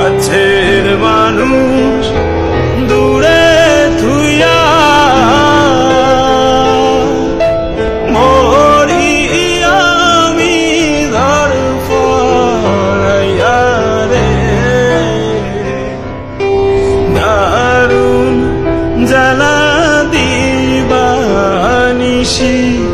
কাছের মানুষ দূরে থুইয়া মরি আমি ধরফরাইয়া রে দারুণ জ্বালা দিবানিশি